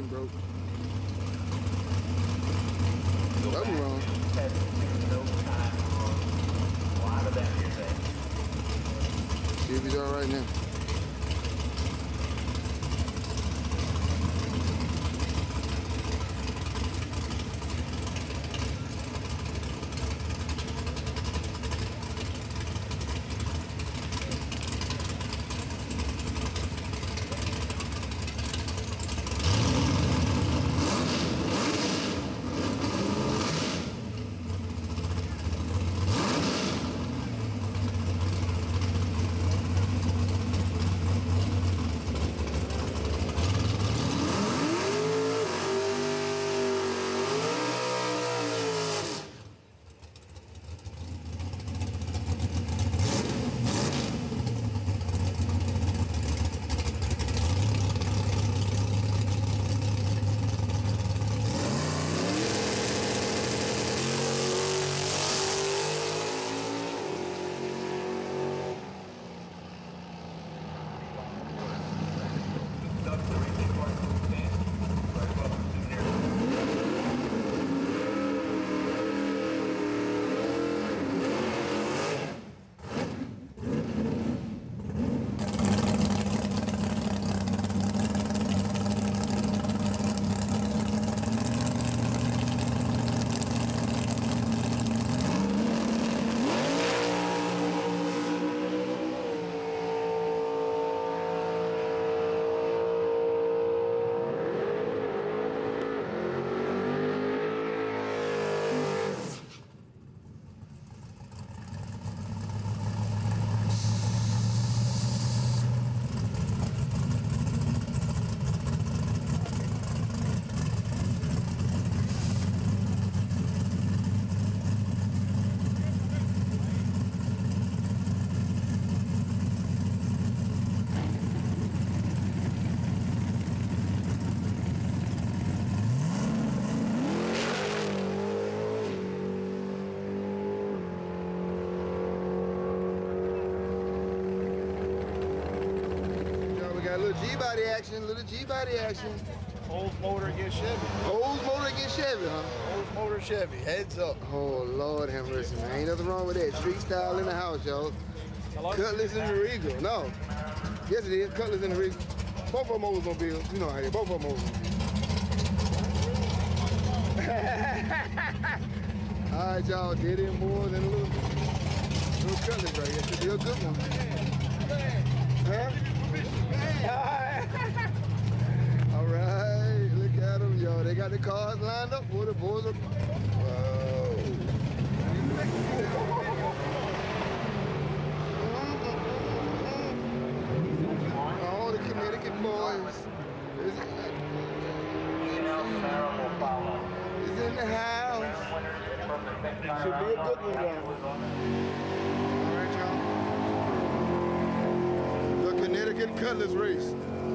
action broke. Something wrong. See if he's all right now. G-body action, little G-body action. Old motor against Chevy. Old motor against Chevy, huh? Old motor Chevy, heads up. Oh, Lord have mercy, man. Ain't nothing wrong with that. Street style in the house, y'all. Cutlass in the Regal. No. Yes, it is. Cutlass in the Regal. Both of them Oldsmobiles. You know how they both of them Oldsmobiles. All right, y'all. Did it more than a little Cutlass right here. Should be a good one. Huh? All right, look at them, y'all. They got the cars lined up for the boys. Whoa. All the Connecticut boys is in the house. Should be a good one, y'all. All right, y'all. The Connecticut Cutlass race.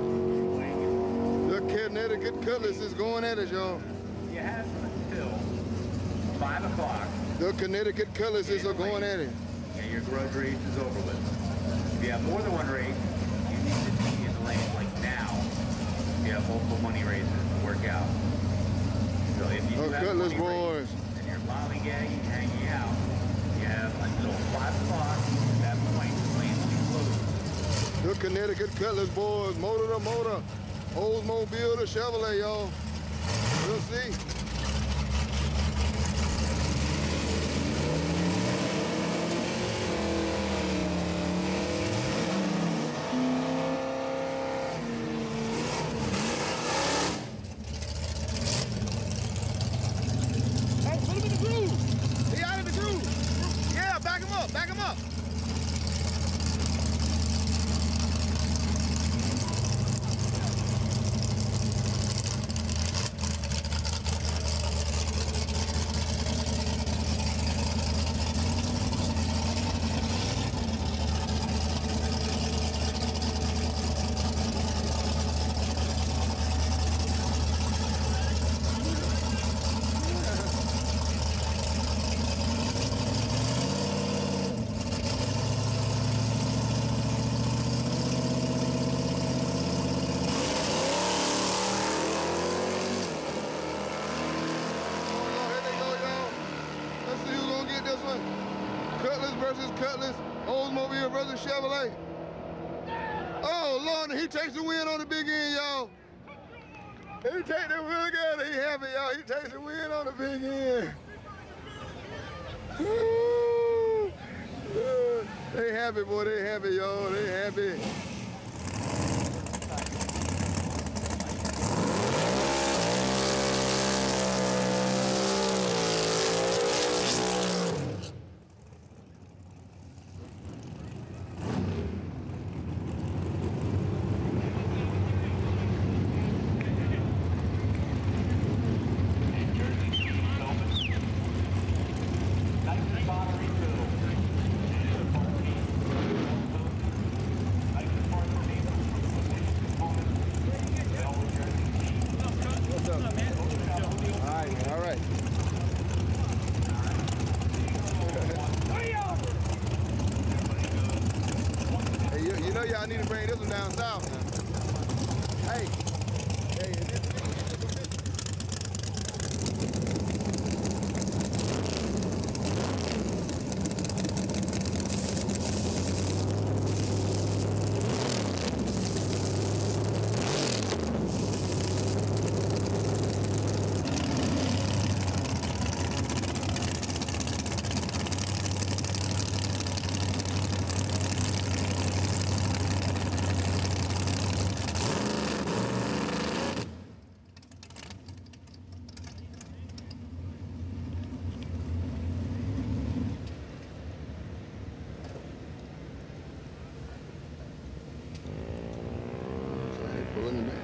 The Connecticut Cutlass is going at it, y'all. You have until 5 o'clock. The Connecticut Cutlasses are going at it. And your grudge race is over with. If you have more than one race, you need to be in the lane like now. You have multiple money races to work out. So if you have Cutlass boys and you're lollygagging, hanging out, you have until 5 o'clock. That point, the lane will be closed. The Connecticut Cutlass boys, motor to motor, Oldsmobile to Chevrolet, y'all. We'll see. Oh, put him in the groove. He out of the groove. Yeah, back him up, back him up. Cutlass versus Cutlass. Oldsmobile versus Chevrolet. Oh, Lord, he takes the win on the big end, y'all. He take the win again. He happy, y'all. He takes the win on the big end. They happy, boy. They happy, y'all. They happy. I need to bring this one down south now. Hey, pulling it back.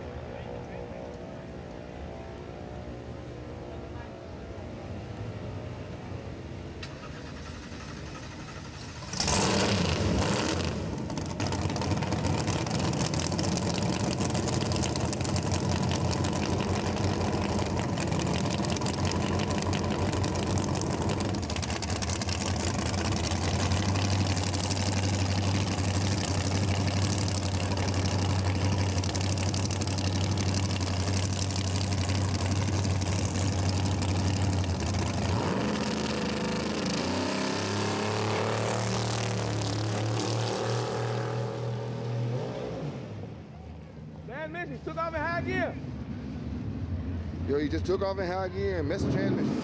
Transmission took off in high gear. Yo, he just took off in high gear and messed the transmission.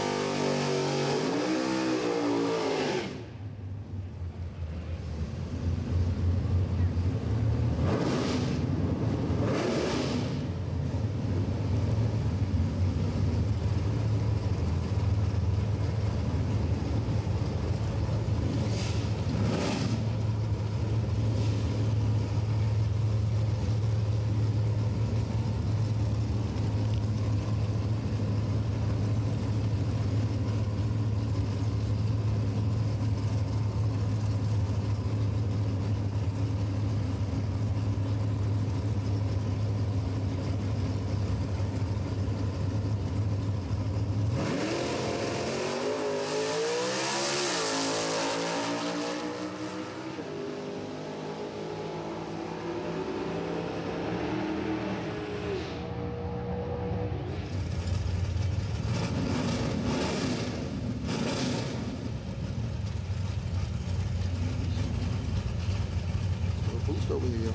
Boost over here.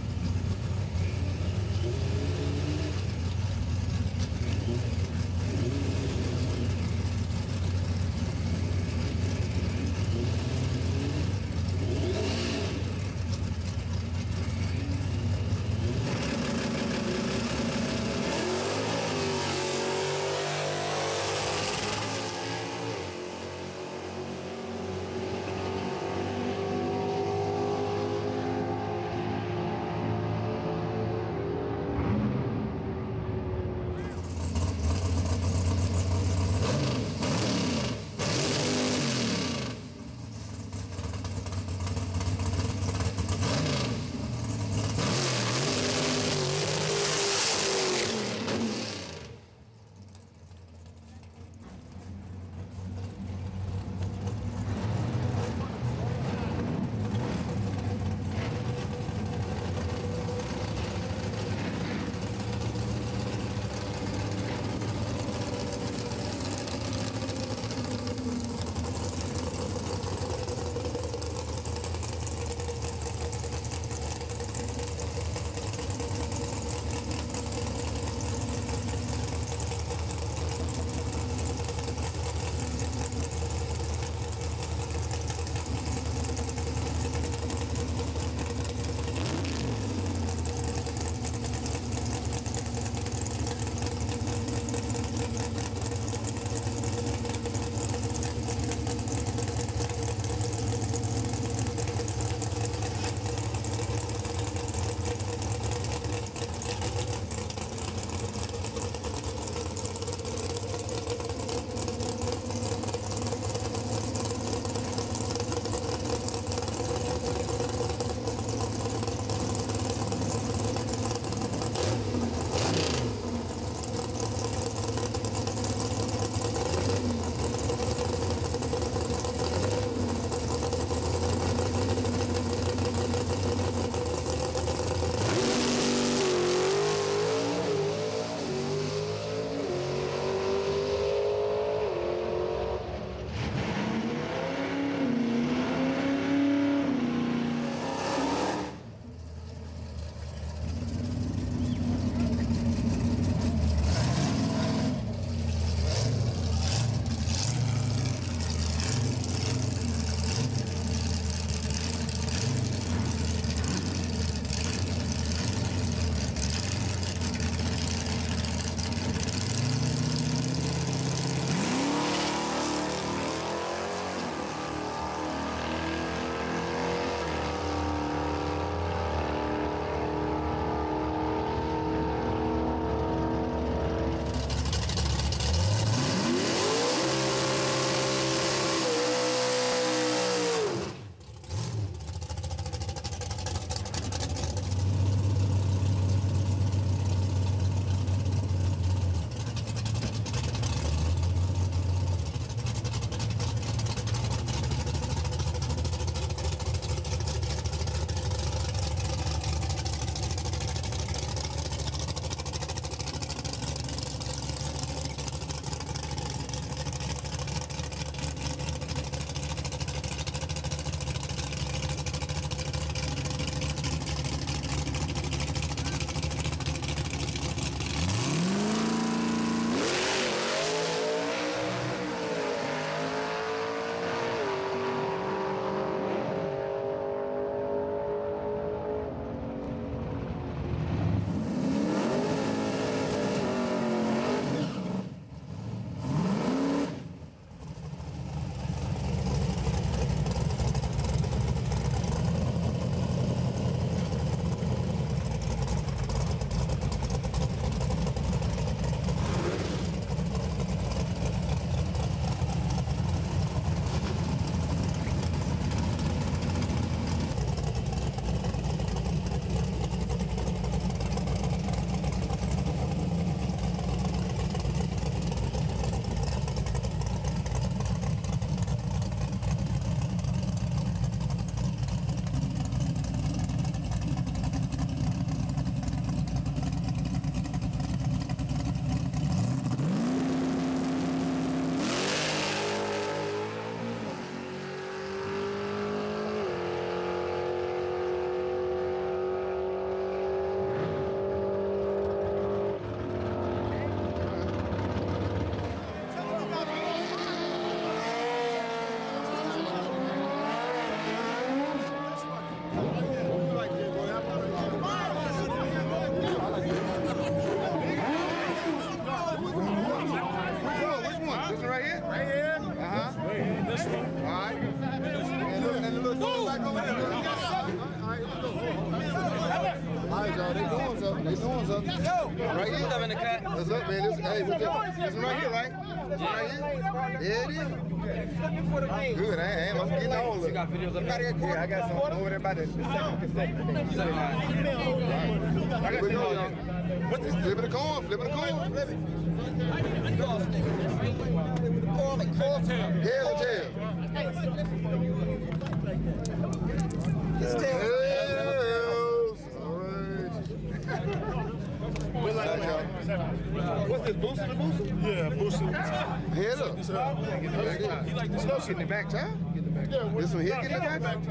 This one. All right. And the little dog back over there. All right, y'all. They doing something. They doing something. Right here. What's up in the cut? What's up, man? This, hey, what's up? This one right here, right? Right here? Yeah, it is. Good, I am. I'm getting all of it. You got videos up there? Yeah, I got some over there by the second cassette. Here we go, y'all. Flipping the coin, flipping the coin. Head or tail? It's tails. All right. What's this, booster the booster? Yeah, booster. Head up. He like this. Getting the back time? This one here getting the back time?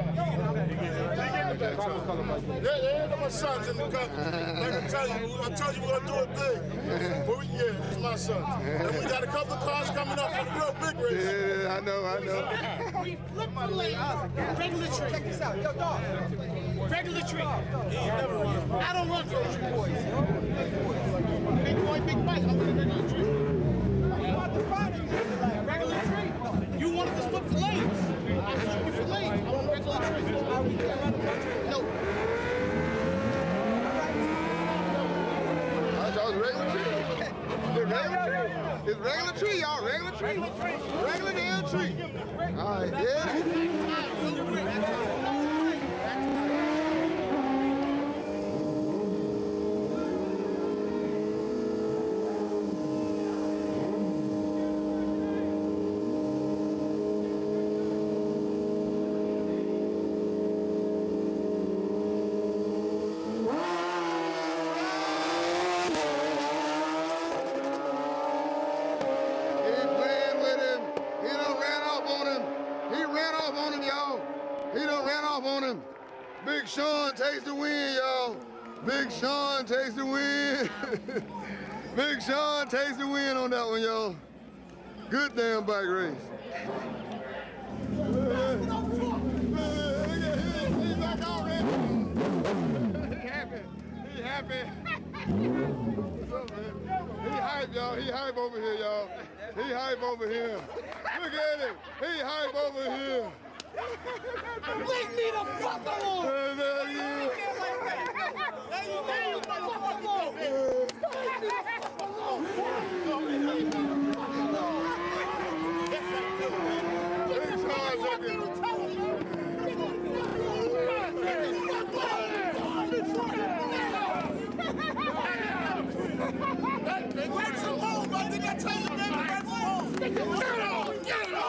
Yeah, my son's in the country. Like I told you we're gonna do a thing. But yeah, this is my son. And we got a couple of cars coming up for the real big race. Yeah, I know. We flip the lane. Regular tree. Check this out. Yo, dog. Regular tree. I don't run for tree boys. Big boy, big bike. I'm in regular tree. You want to find it? Regular tree. You wanted to flip the lanes. I flip you for lane. I want regular tree. No. I thought it was regular tree. It's regular tree, y'all. Regular tree. Regular damn tree. All right, yeah. Big Sean takes the win, y'all. Big Sean takes the win. Big Sean takes the win on that one, y'all. Good damn bike race. He's back already. He happy. What's up, man? He hype, y'all. He hype over here, y'all. He hype over here. Look at him. He hype over here. Leave me the fuck alone! Work from home, I think I tell you, man, work from home. Get it on, get it on.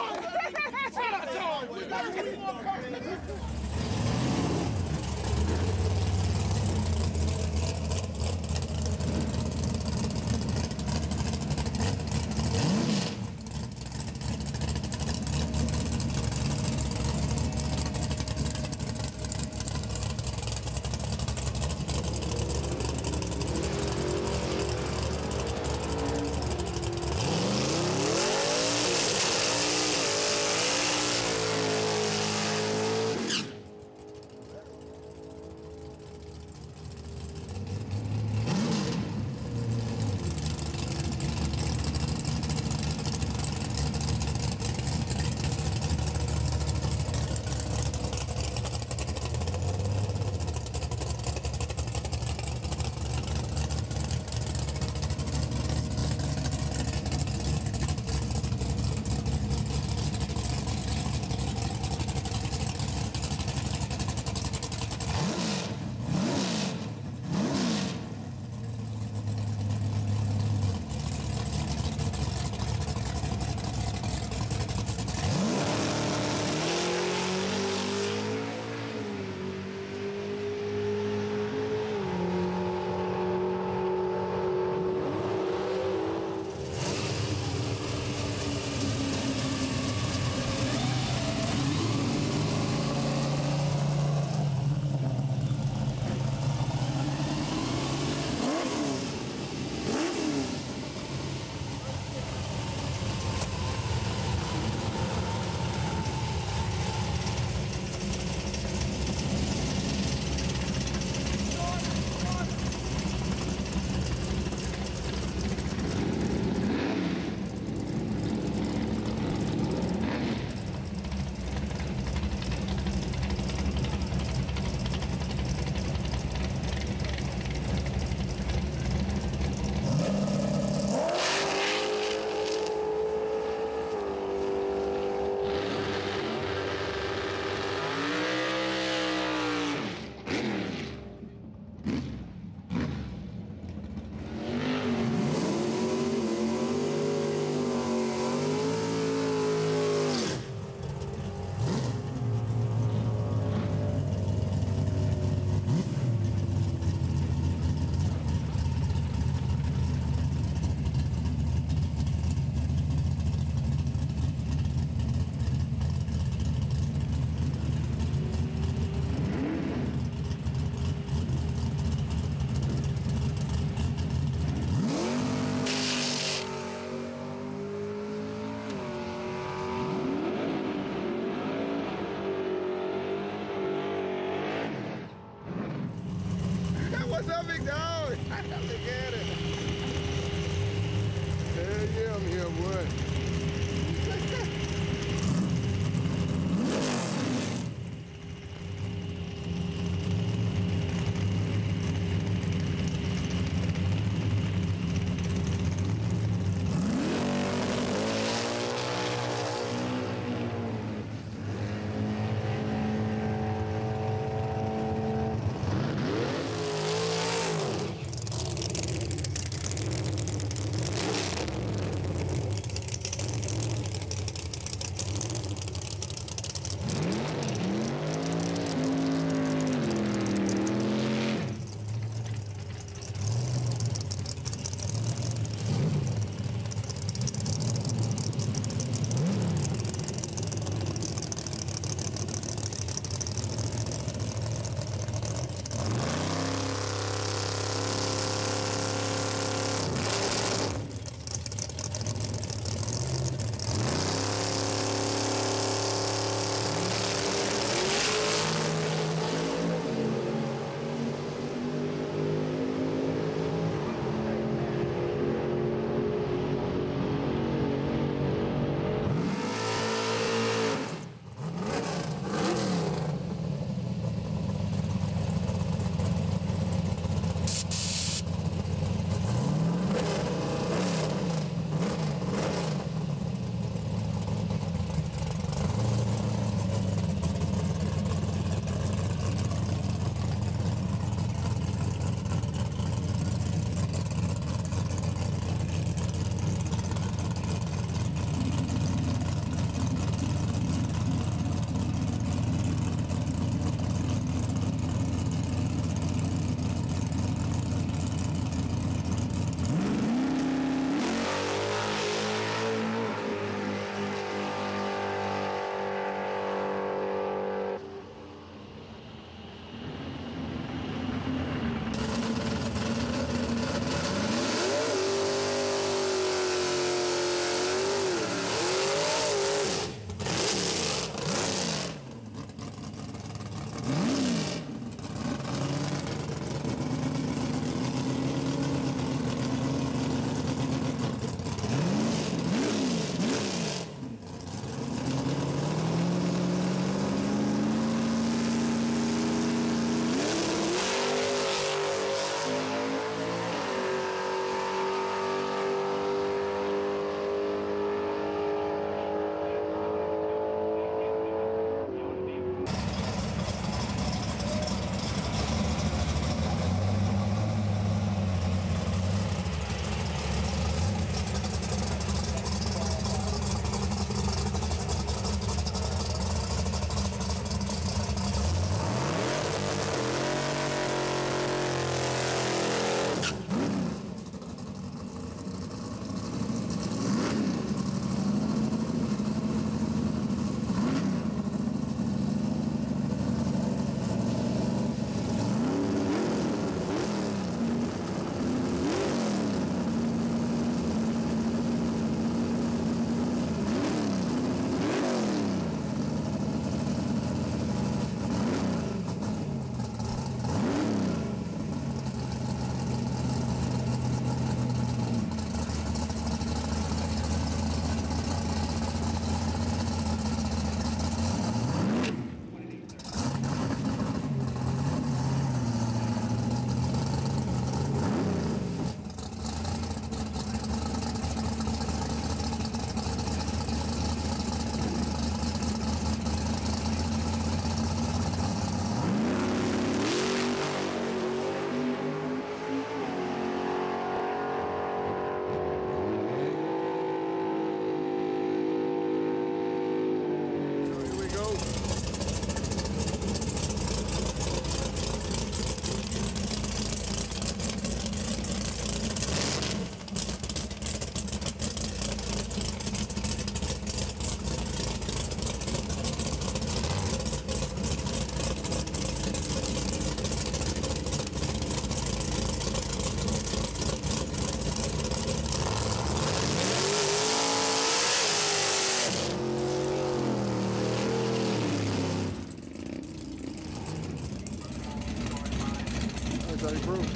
like he broke.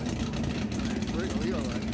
Break, oh, he all right.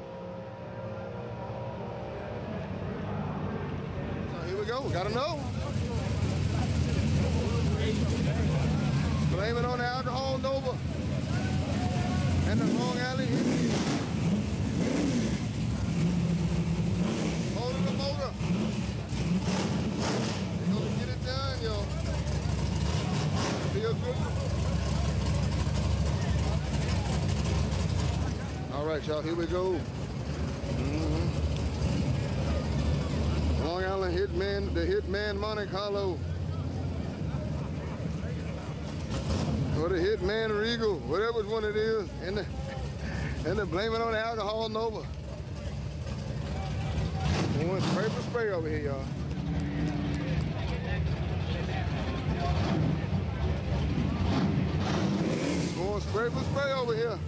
Gotta know. blame it on the alcohol, Nova. And the Long Alley hit. Holding the motor. They're gonna get it done, y'all. Feel good. All right, y'all, here we go. Long Island Hitman, the Hitman Monte Carlo. Or the Hitman Regal, whatever one it is. And they blame it on the alcohol, Nova. Going spray for spray over here, y'all. Going spray for spray over here.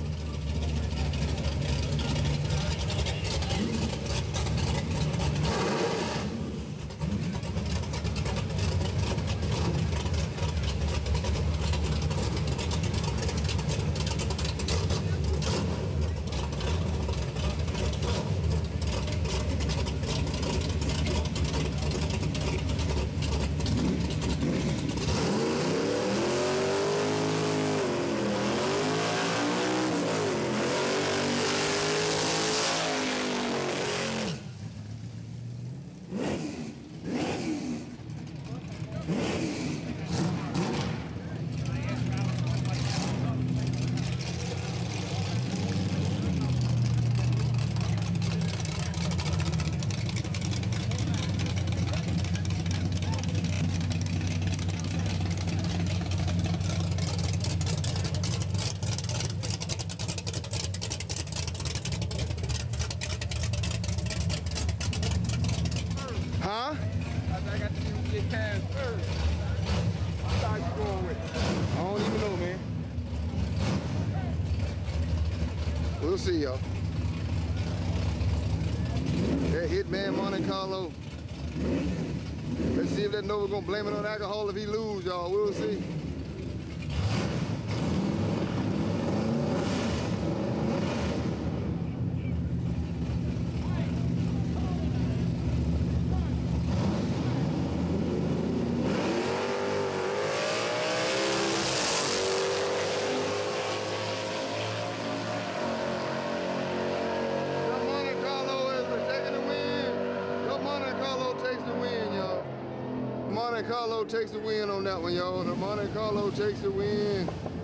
Huh? I got to get cans first. What side you going with? I don't even know, man. We'll see, y'all. That Hitman Monte Carlo. Let's see if that Nova gonna blame it on alcohol if he lose, y'all. We'll see. Monte Carlo takes the win on that one, y'all. The Monte Carlo takes the win.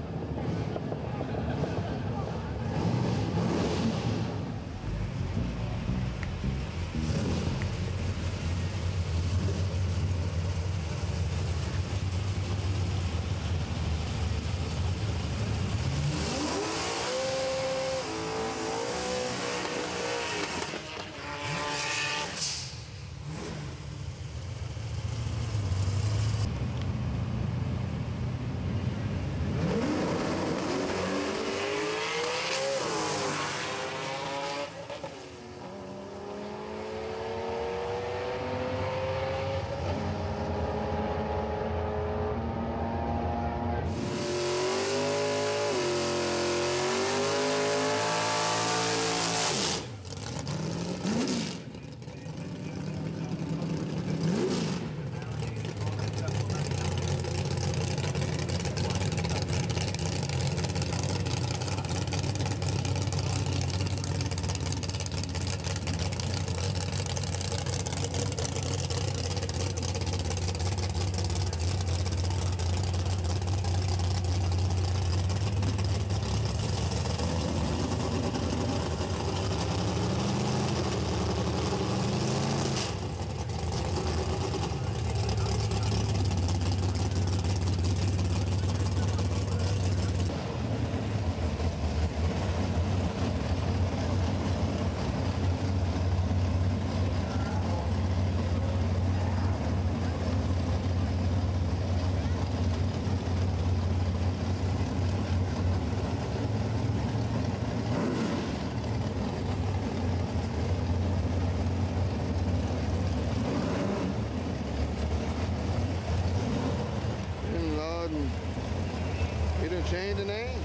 He done changed the name.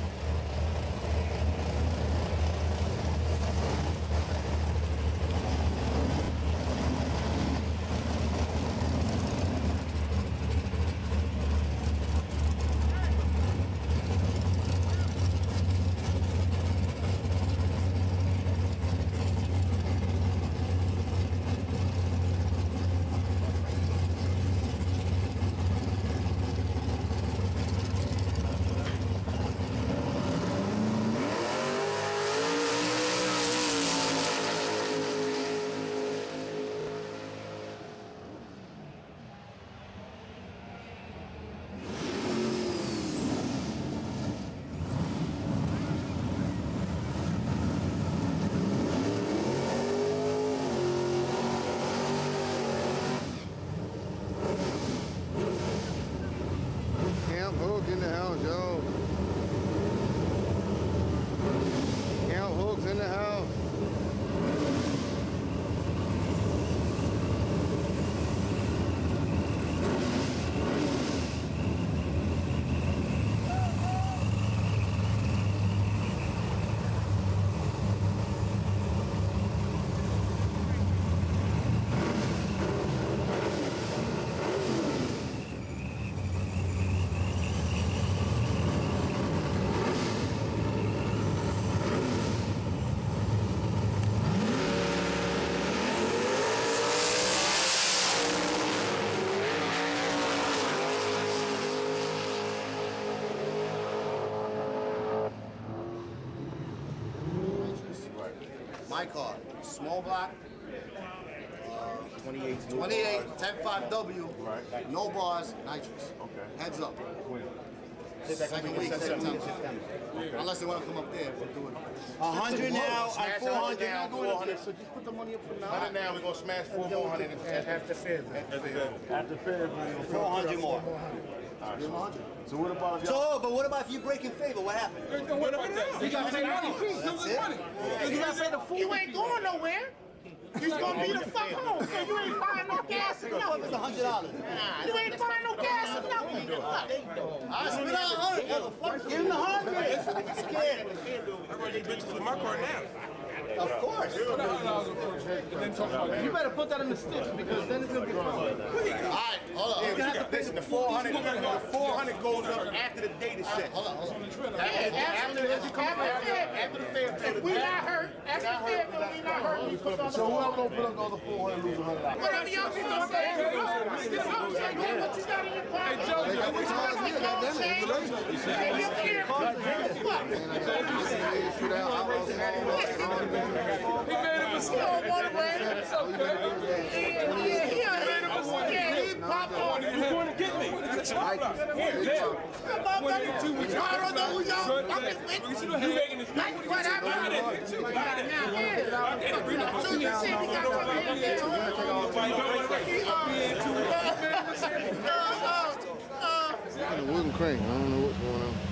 My car, small block, 28, 10.5W, right. no bars, nitrous. Okay. Heads up. When? Second week, September. Unless they want to come up there, we'll do it. 100 now, I'm 400 now, now, 400. So just put the money up from now. 100 now, we're going to smash 400 After fair. After fair, 400 more. Give him 100. So what about So, but what about if you break in favor? What happened? What about that? You got to pay money. That's it? You got to pay the fool. You ain't going nowhere. He's gonna be the fuck home, so you ain't buying no gas or nothing. It's $100. You ain't buying no gas or nothing. I spit out 100. Give him the 100. Scared. I'm going to get bitches in my car now. Of course. You better put that in the stitch because then it's gonna get wrong. All right, hold on. Listen, the 400 goes up after the date is set. Hold on. After the fair, if we not hurt, after the fair, we not hurt, we put on the So whoever gonna put up the other 400 lose $100. whatever y'all people say, what you got in your pocket. They got the cars here, He made a mistake. It's okay. He popped on. He's going to get me. I don't know who y'all fucking with. You making this Like what happened? So you see we got something here. The wooden crank. I don't know what's going on.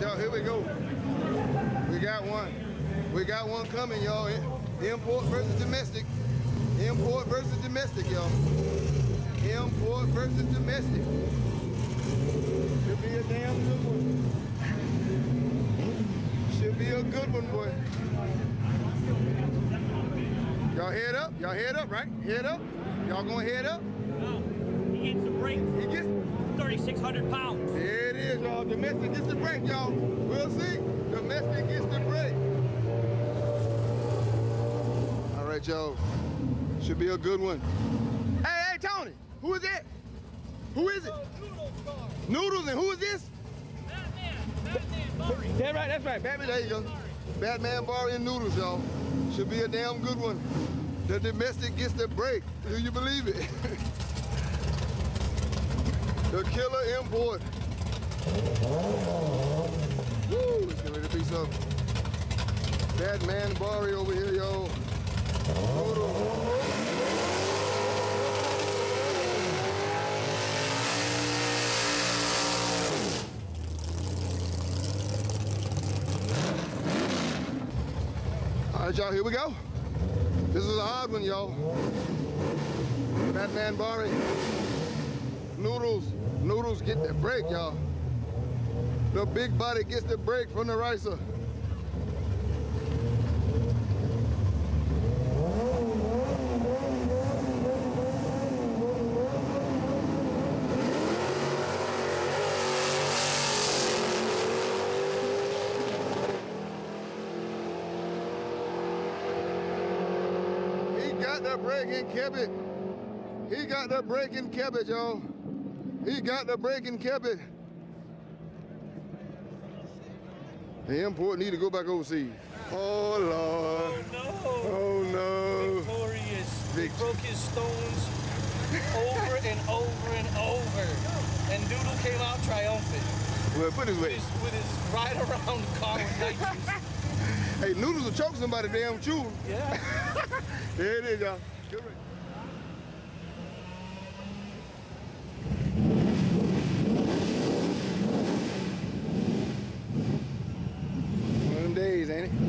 y'all, here we go. We got one. We got one coming, y'all. Import versus domestic. Import versus domestic, y'all. Import versus domestic. Should be a damn good one. Should be a good one, boy. Y'all head up? Y'all head up, right? Head up? Y'all gonna head up? No. He gets the break. He gets 3,600 pounds. There it is, y'all. Domestic gets the break, y'all. We'll see. Domestic gets the break. All right, y'all. Should be a good one. Hey, Tony. Who is that? Who is it? Noodles, and who is this? Batman Barry. That's right. Batman, there you go. Batman Barry and Noodles, y'all. Should be a damn good one. The domestic gets the break. Do you believe it? The killer import. Woo, it's getting ready to be something. Batman Barry over here, y'all. All right, y'all, here we go. This is a hard one, y'all. Batman Barry. Noodles get the break, y'all. The big body gets the break from the ricer. He got the break and kept it. He got the break and kept it, y'all. He got the break and kept it. The import need to go back overseas. Oh, Lord. Oh, no. Oh, no. Victorious. He broke his stones over and over and over. And Doodle came out triumphant. Well, put it this way. With his ride around the car with nitrous. Hey, Noodles will choke somebody damn chew. Yeah. There it is, y'all. Good race. One of them days, ain't it?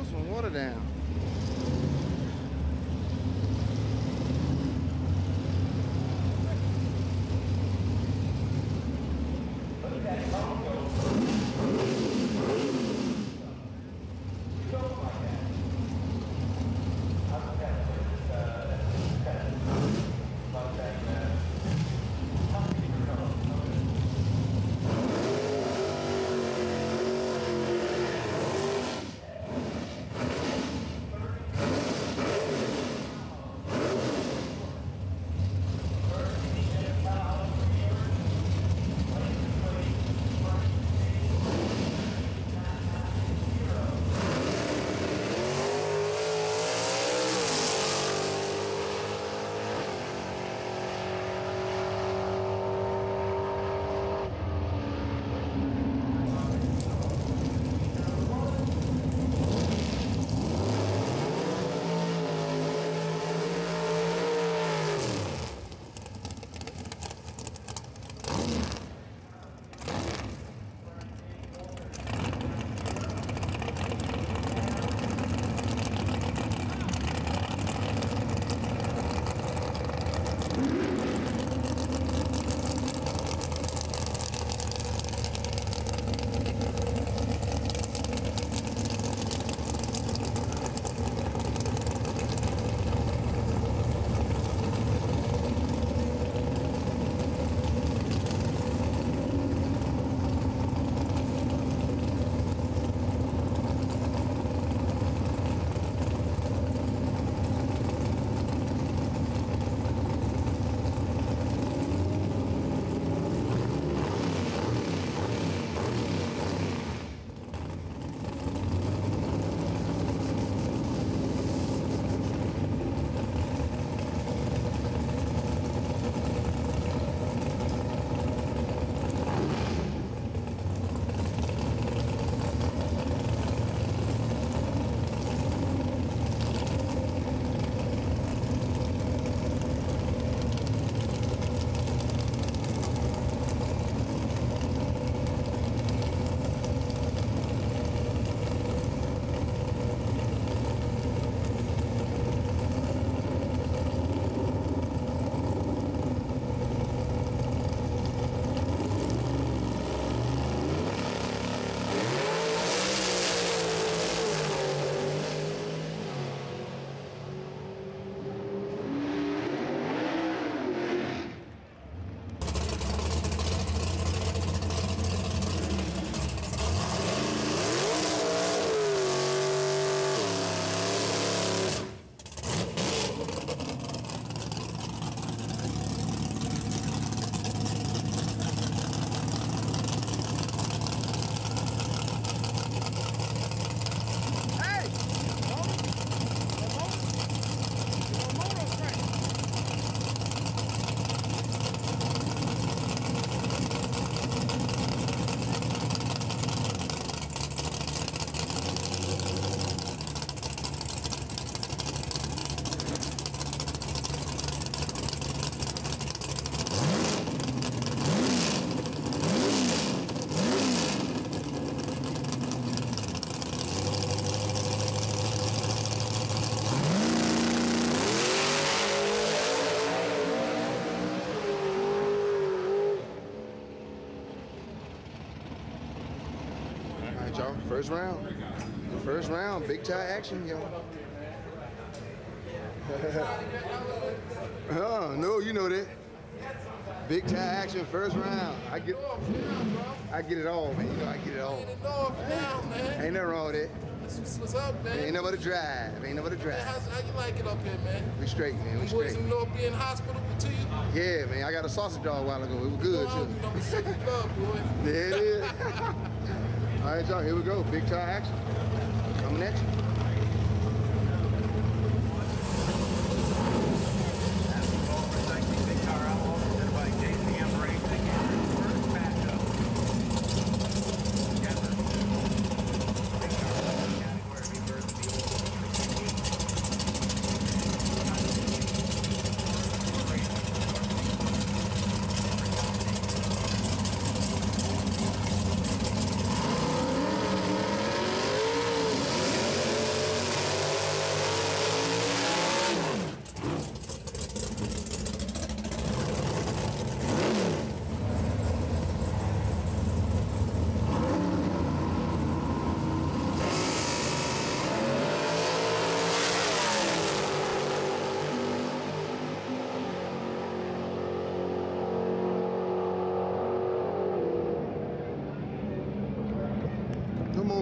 Throw some water down. Y'all, first round. First round, big tie action, y'all. Oh, no, you know that. Big tie action, first round. I get it all, man. You know I get it all. Ain't nothing wrong with it. What's up, man? Ain't nothing but a drive. Ain't nothing but a drive. How you like it up here, man? We straight, man. We straight. Boys in North being hospitable to you? Yeah, man. I got a sausage dog a while ago. It was good, too. There it is. All right, y'all. Here we go. Big tie action. Coming at you.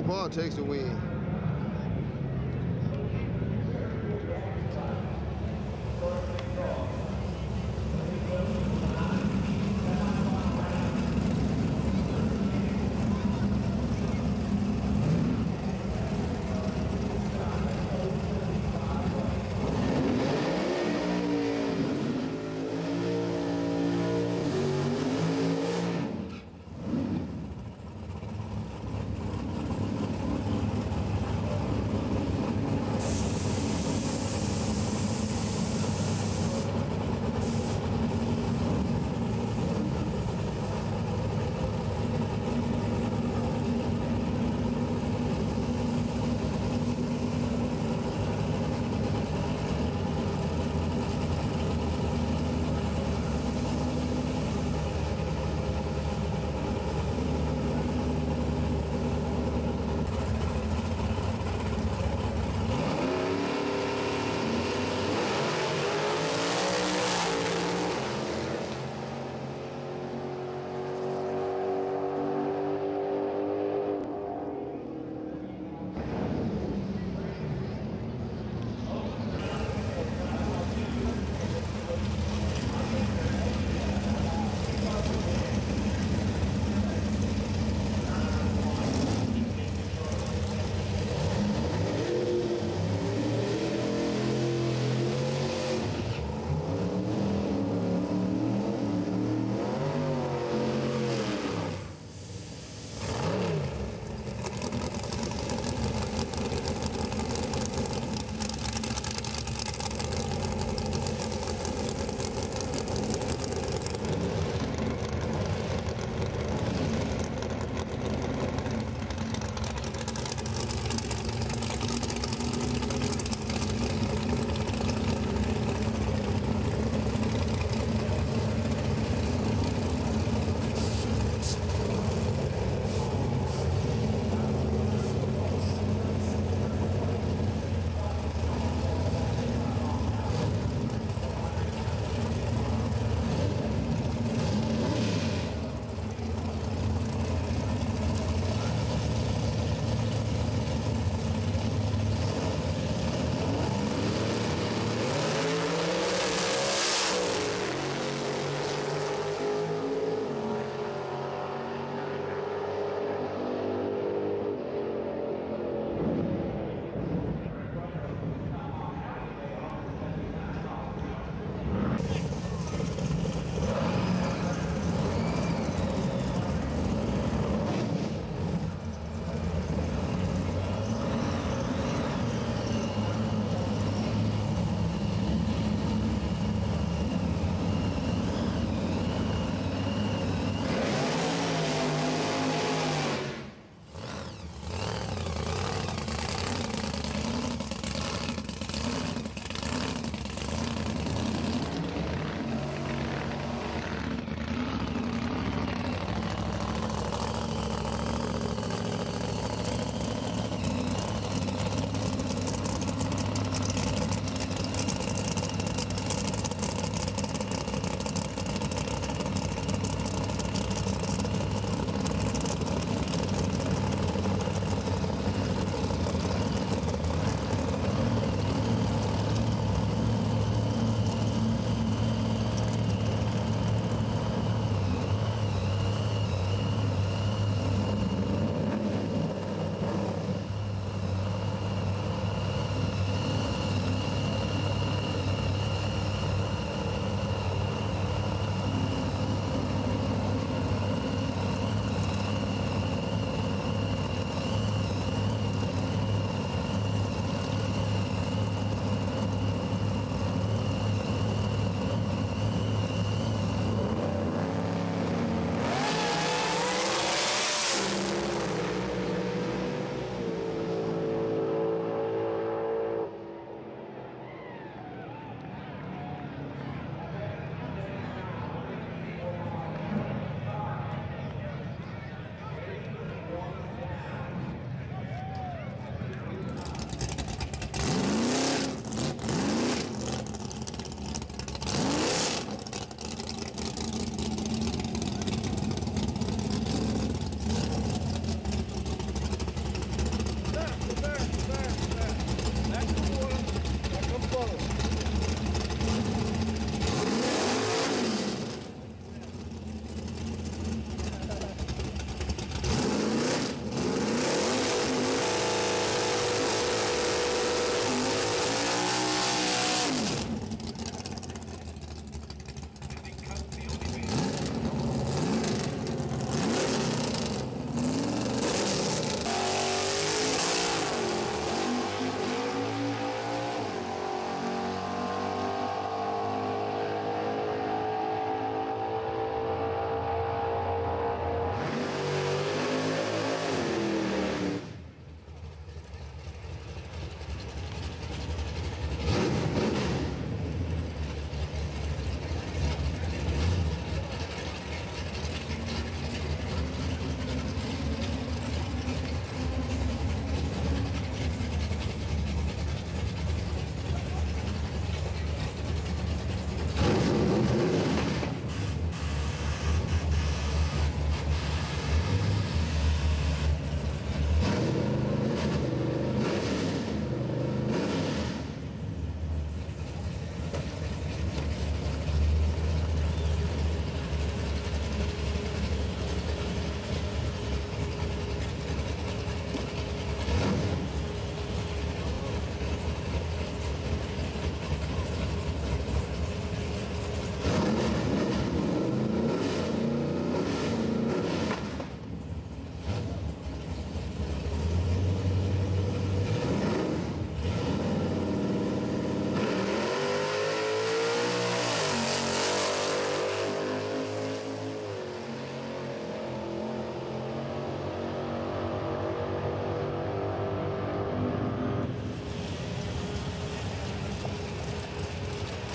Park takes the win.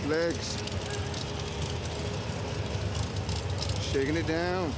legs. Shaking it down.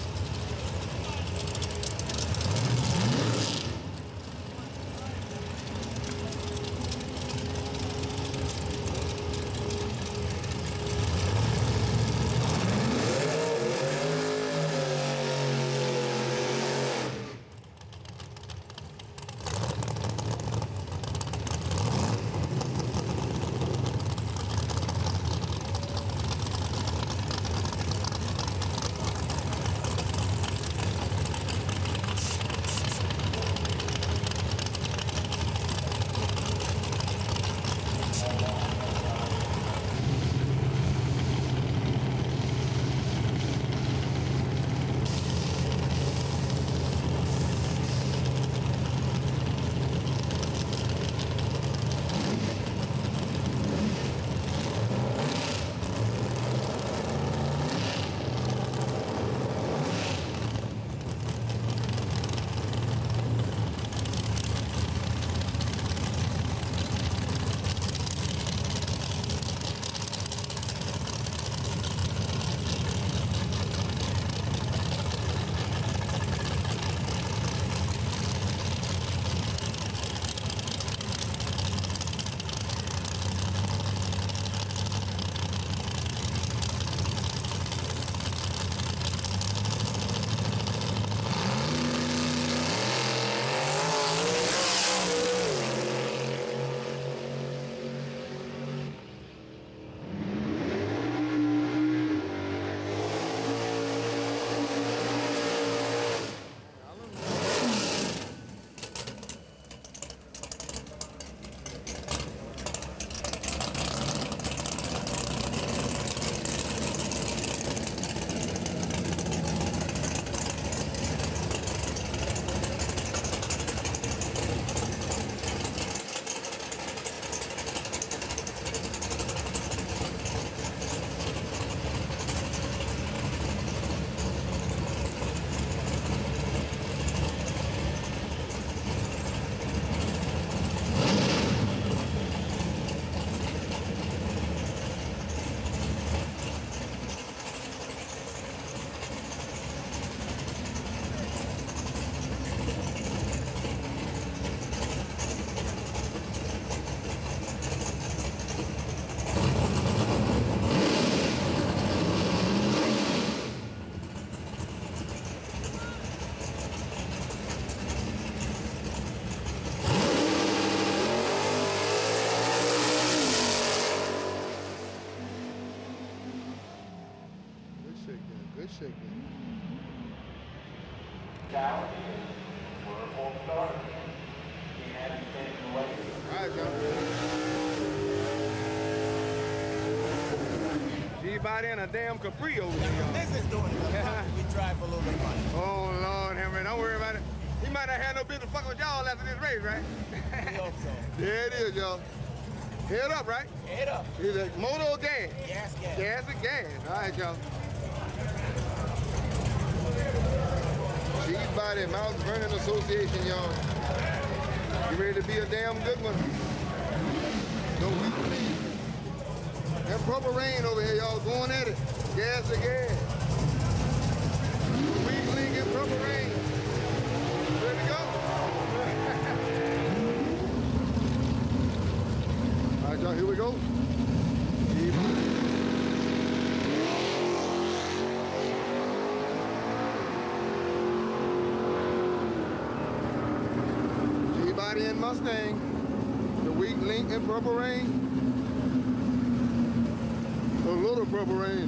Good shaking. All right, Joe. G-Body and a damn Capri over here, y'all. This is doing it. We drive for a little bit of money. Oh, Lord, Henry, don't worry about it. He might not have no business fucking with y'all after this race, right? We hope so. There it is, y'all. Head up, right? Head up. Either motor or gas? Gas, gas. Gas and gas. All right, y'all. G-Body Mountain Vernon Association, y'all. You ready to be a damn good one? No weak lead. That proper rain over here, y'all, going at it. Gas to gas. Weak link and proper rain. Ready to go? All right, y'all, here we go. G-Body and Mustang, the weak link and purple rain. A little purple rain.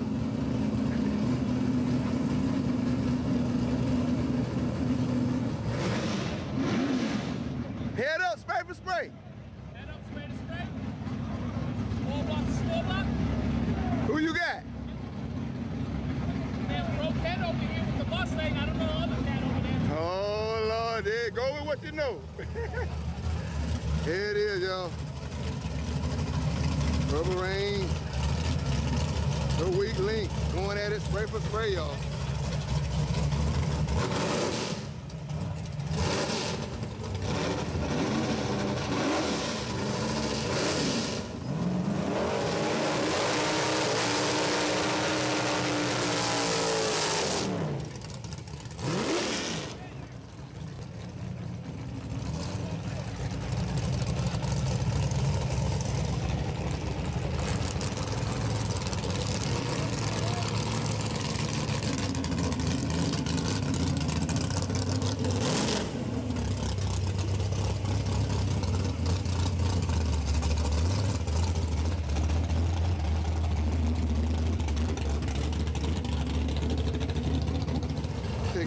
Head up, spray for spray. Head up, spray to spray. Small block. Who you got? Man, bro, cat over here with the Mustang. I don't know the other cat over there. Oh, Lord, there, go with what you know. Here it is, y'all. Purple rain. The weak link. Going at it, spray for spray, y'all.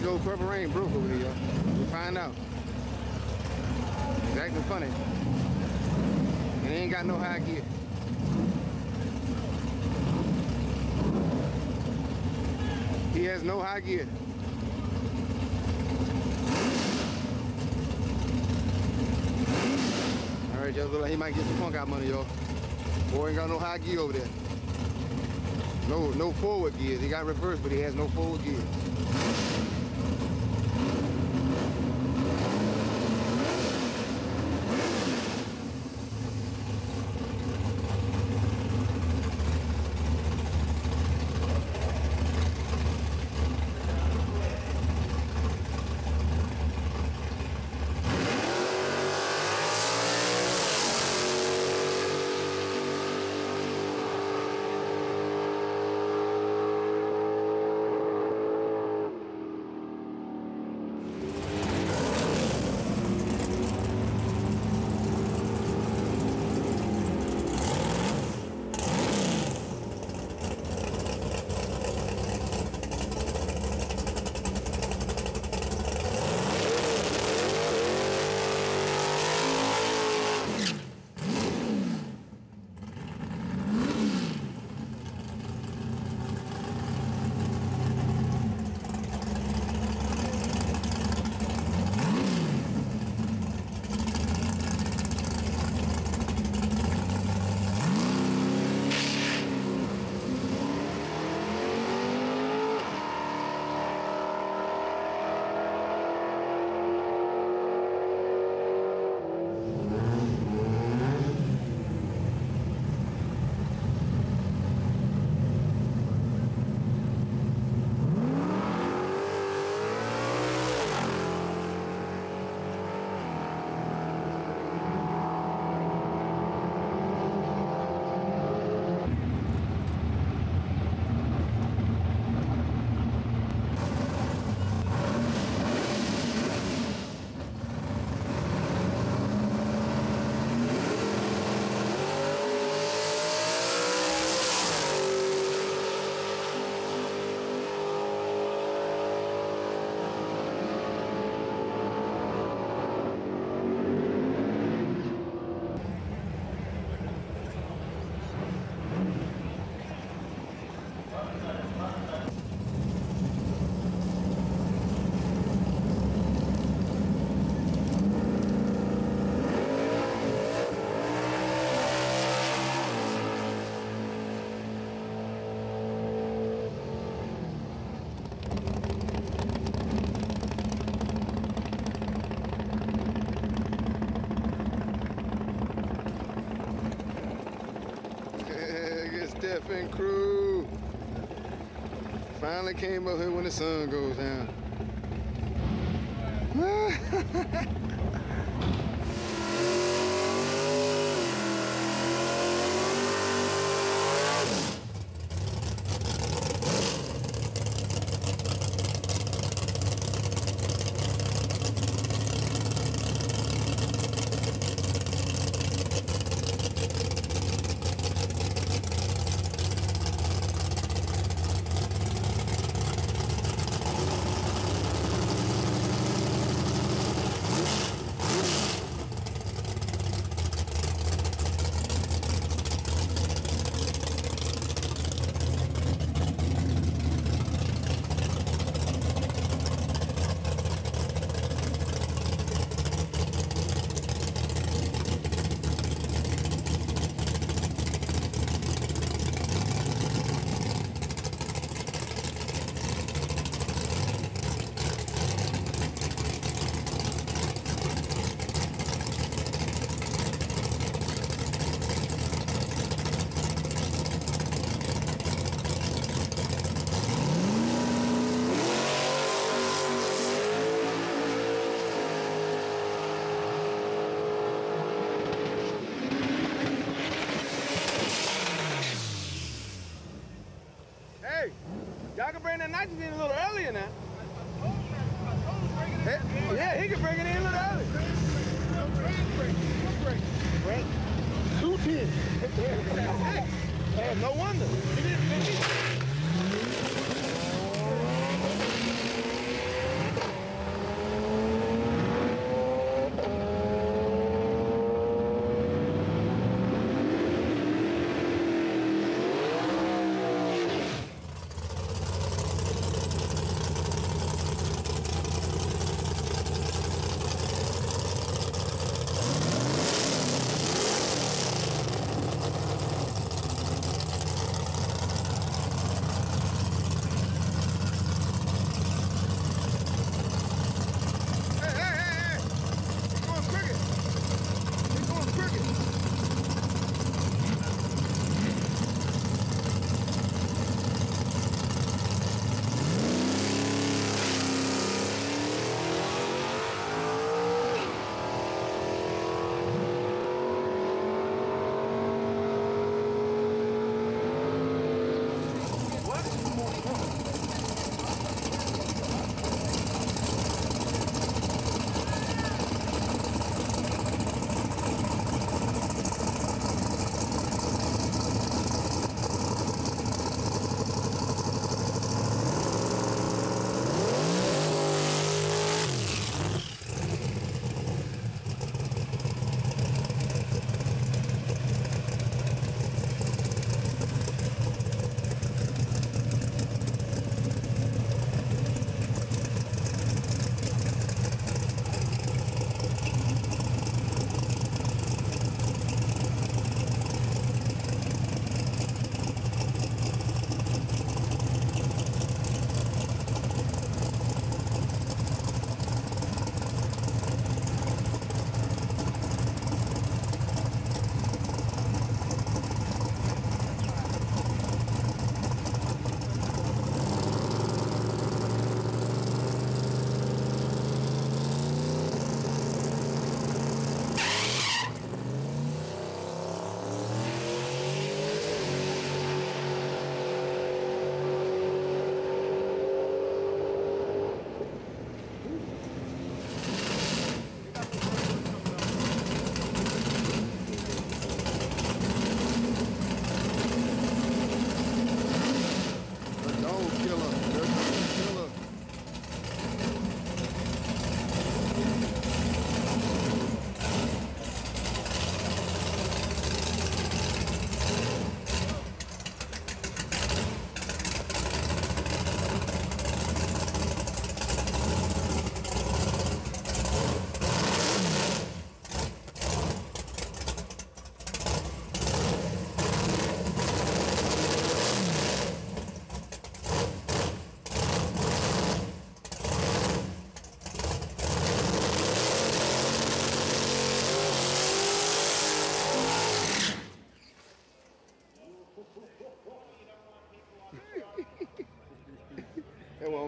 old Purple Rain broke over here, y'all. We'll find out. He's acting funny. And he ain't got no high gear. He has no high gear. All right, just look like he might get some punk out money, y'all. Boy ain't got no high gear over there. No forward gears. He got reverse, but he has no forward gears. Stephen crew finally came up here when the sun goes down. Y'all can bring that nitrogen in a little earlier now. Yeah, he can bring it in a little early. Break. 210. No wonder. He didn't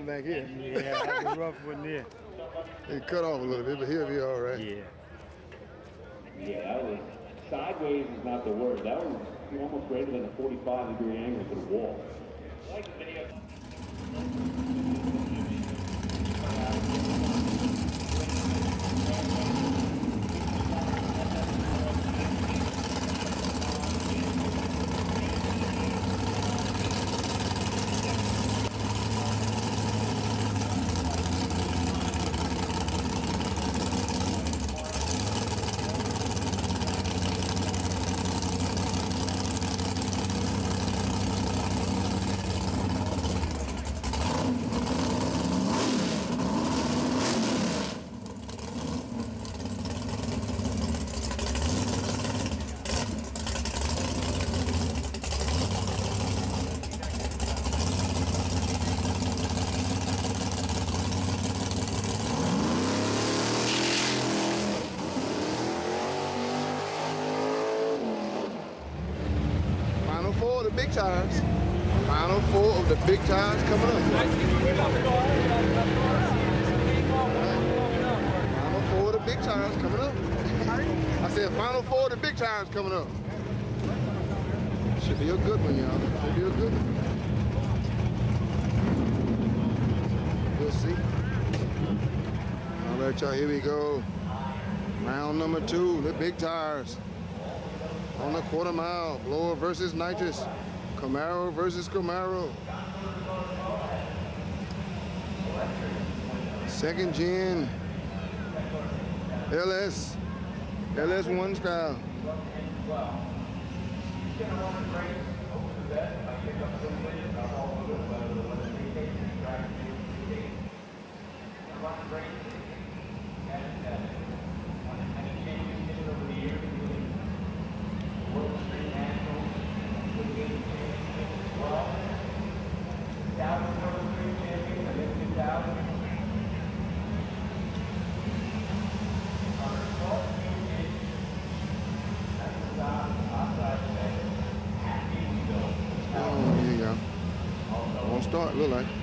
on back here. Yeah, that's a rough one there. It cut off a little bit, but he'll be all right. Yeah. Yeah, that was sideways is not the word. That was almost greater than a 45-degree angle to the wall. I like the video. Big tires. Final four of the big tires coming up. Final four of the big tires coming up. I said final four of the big tires coming up. Should be a good one, y'all. Should be a good one. We'll see. All right, y'all, here we go. Round number 2, the big tires. On the quarter mile, blower versus nitrous. Camaro versus Camaro. Second gen LS1 style. Start, look like.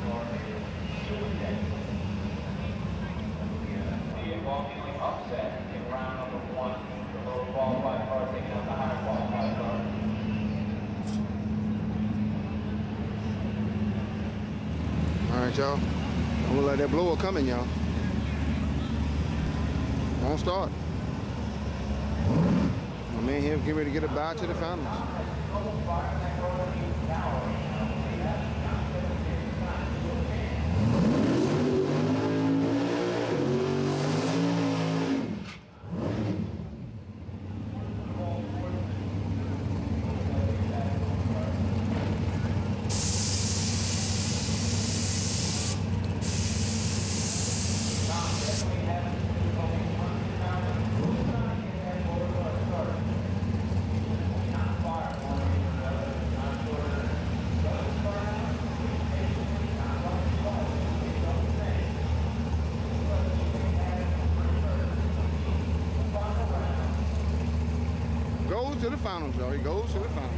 All right, y'all. I'm gonna let that blower come in, y'all. Won't start. My man here getting ready to get a bye to the finals. To the finals, y'all. He goes to the finals.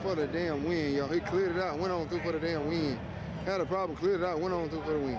for the damn win, y'all. He cleared it out, went on through for the damn win. Had a problem, cleared it out, went on through for the win.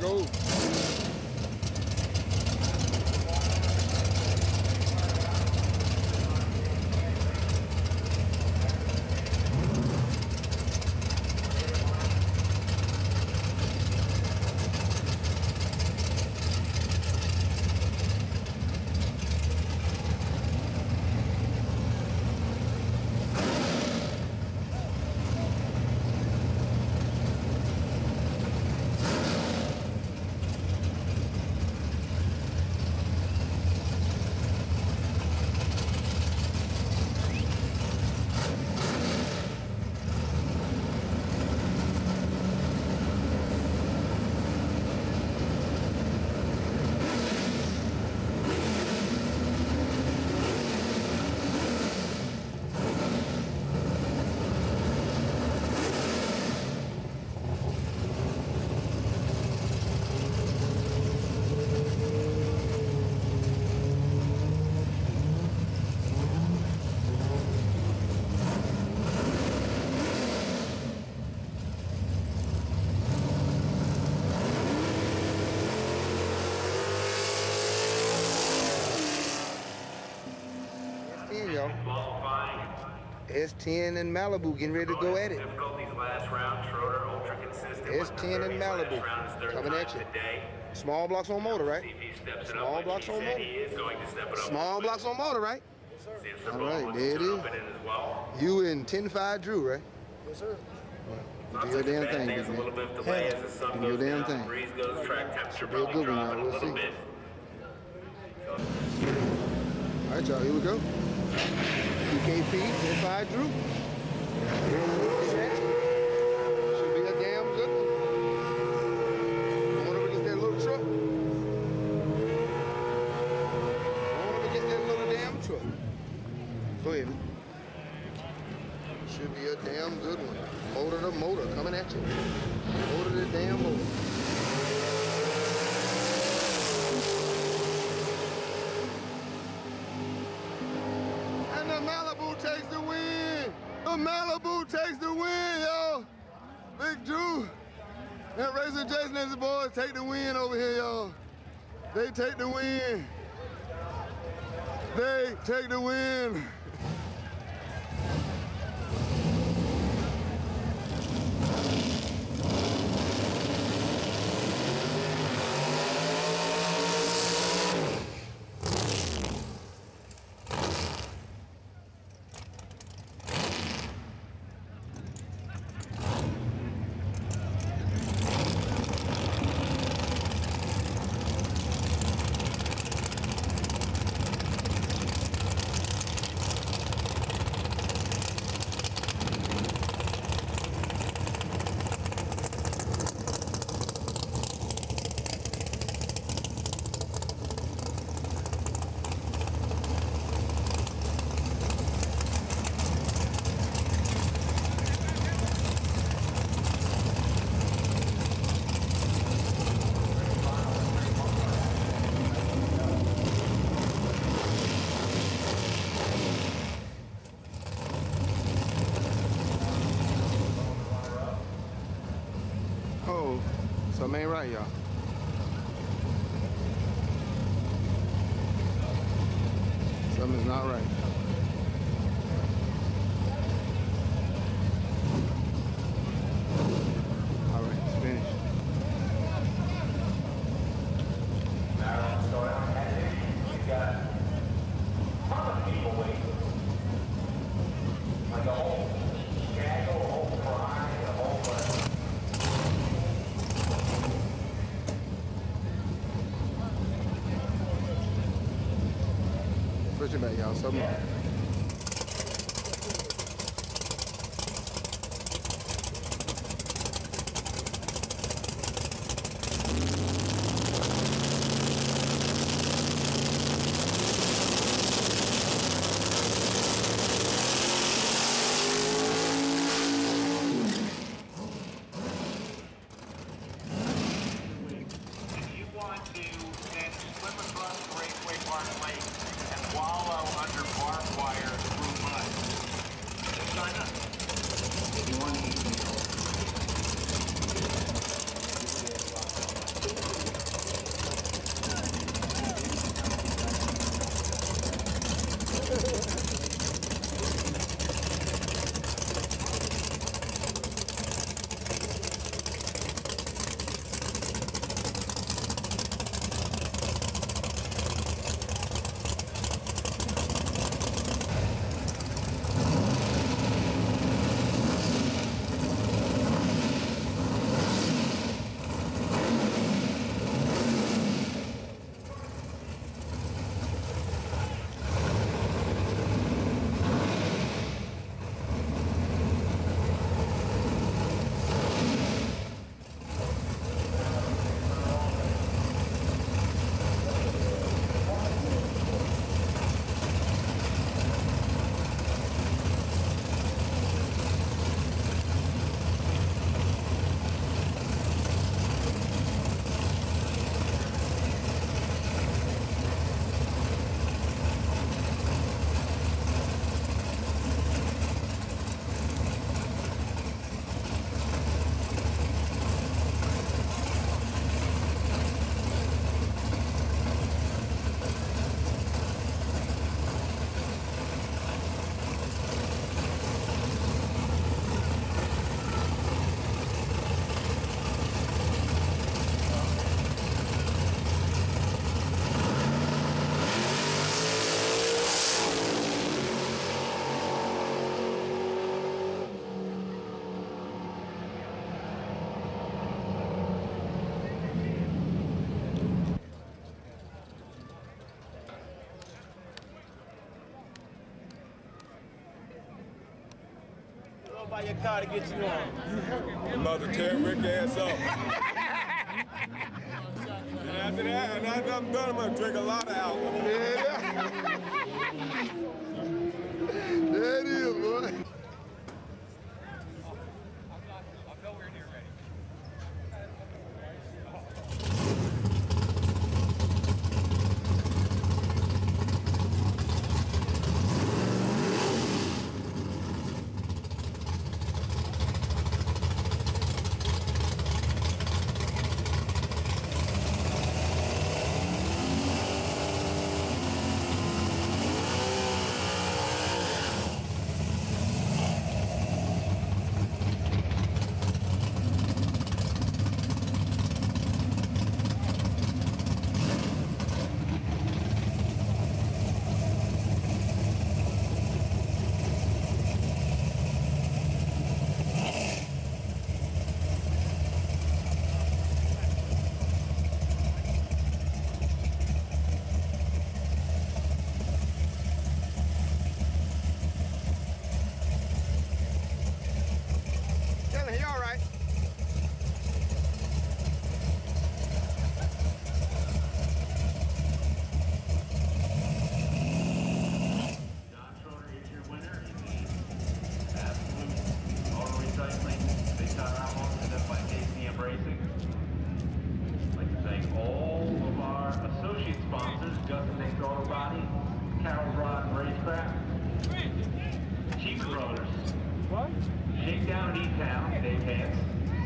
go. S10 and Malibu getting ready to go at it. S10 and Malibu coming at you. Small blocks on motor, right? Small blocks on motor. Small blocks on motor, right? All right, there it is. You and 10-5 Drew, right? Yes, sir. Do your damn thing, big man. Do your damn thing. Should be a good one, y'all. We'll see. All right, y'all, here we go. PKP, 10-5 Drew. Should be a damn good one. Going up against that little truck. Going up against that little damn truck. Go ahead, man. Should be a damn good one. Motor to motor coming at you. Motor to damn motor. And the Malibu takes the win. The Malibu takes the win, y'all. Big Drew and Racing Jason and his boys take the win over here, y'all. They take the win. They take the win. Something ain't right, y'all. Something's not right. All right, it's finished. You got tons of people waiting. Like a whole gaggle, a whole cry, a whole Push it back, y'all. Something up. If you want to, then swim across the Raceway Park Lake and wallow under bar modify your car to get you on? I'm about to tear Rick ass up. And after that, and after I'm done, I'm gonna drink a lot of alcohol. Yeah. There it is, boy. Etown, Dave Hands.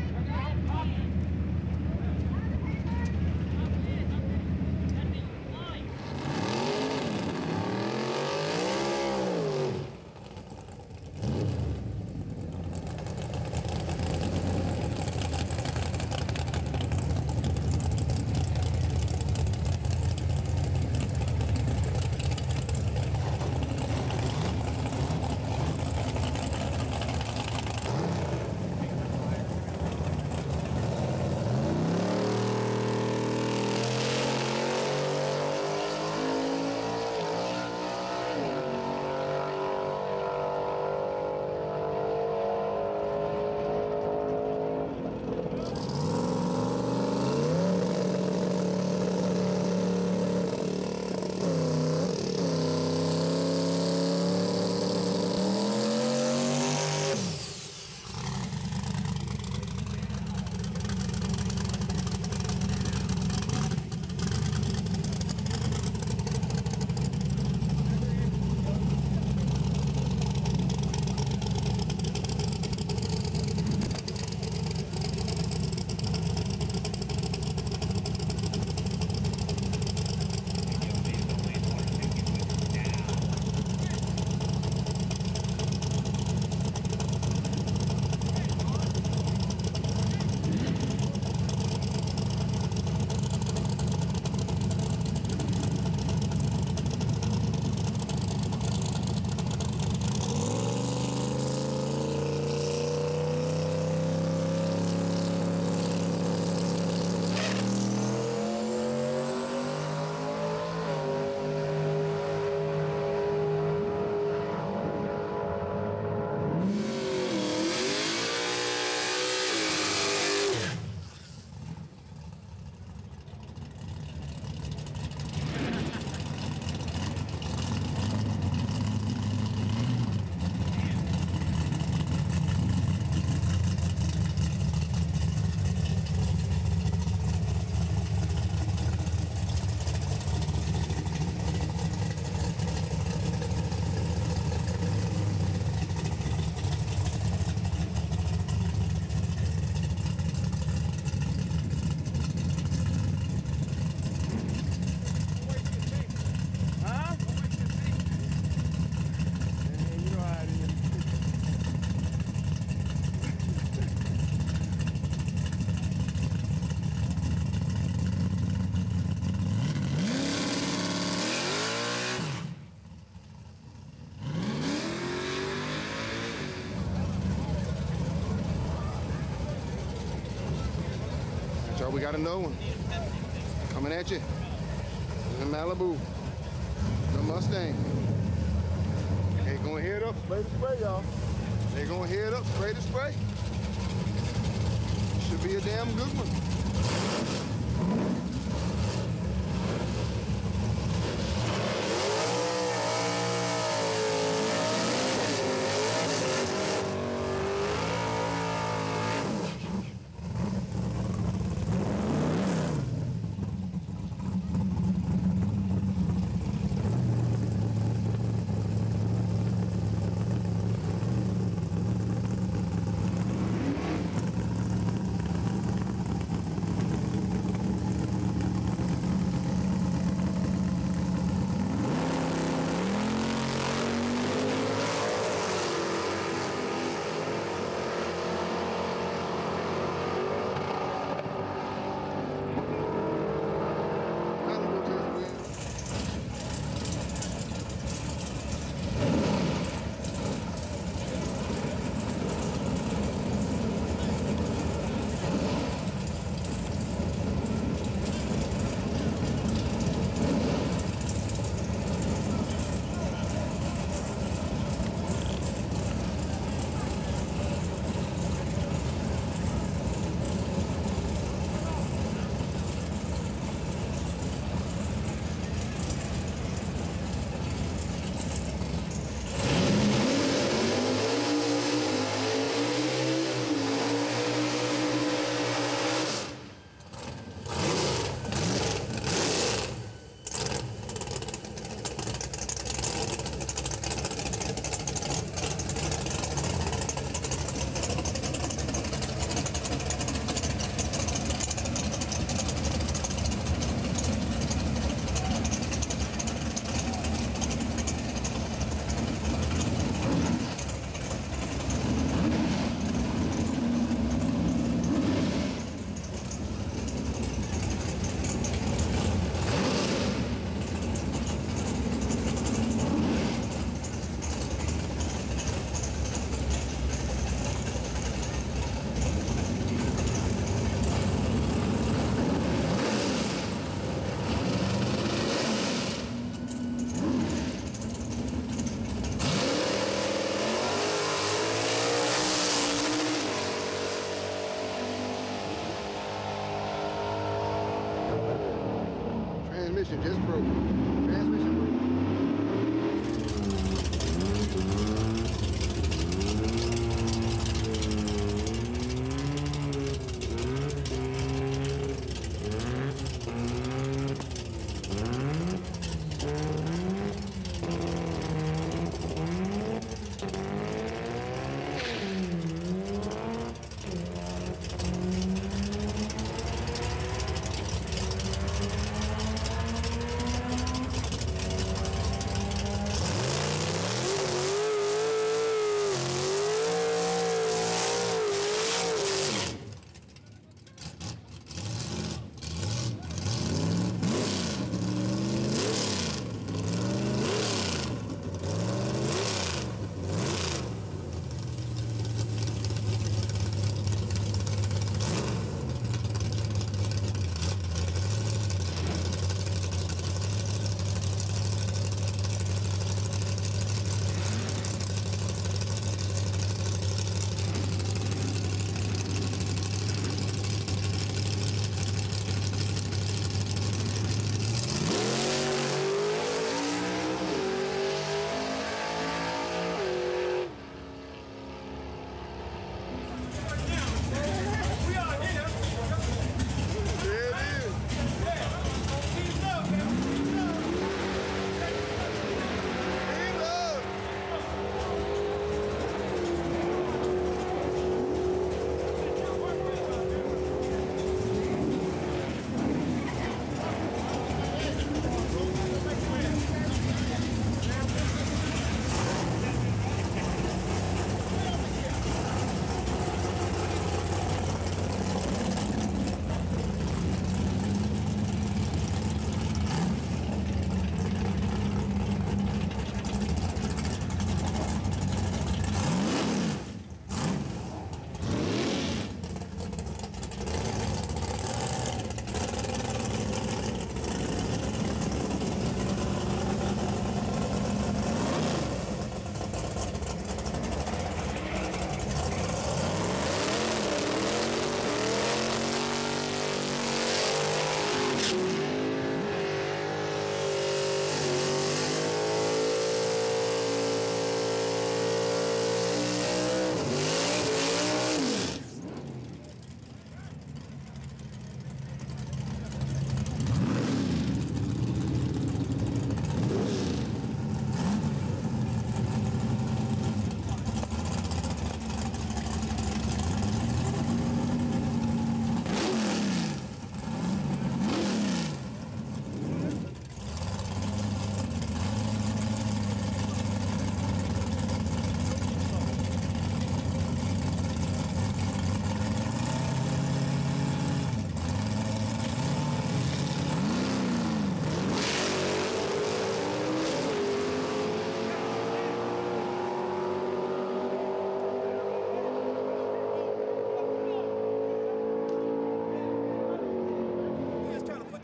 Y'all, we got another one coming at you in Malibu. The Mustang. Okay, gonna head up, spray, y'all. They're gonna head up spray to spray. Should be a damn good one. Transmission just broke. Transmission broke.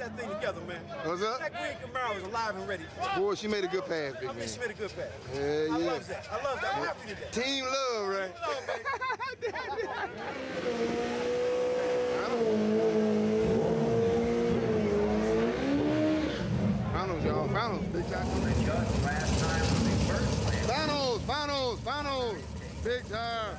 that thing together, man. What's up? That green Camaro is alive and ready. Boy, she made a good pass, big man. She made a good pass. Yeah, I yeah. love that. I love that. I'm happy with that. Team love, right? Finals, y'all. Finals. Big time. Last time when they first played. Finals. Big time.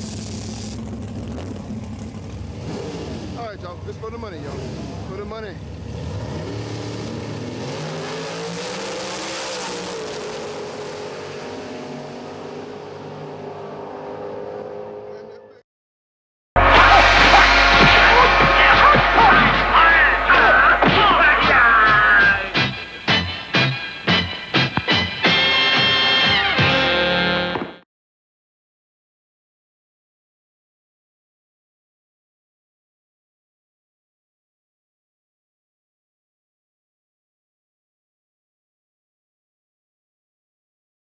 All right, y'all. This for the money, y'all. For the money.